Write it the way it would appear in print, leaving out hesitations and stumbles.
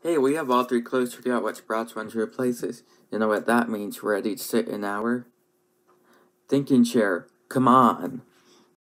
Hey, we have all three clues to figure out which Sprouts one to replace this. You know what that means? Ready to sit an hour? Thinking chair, come on.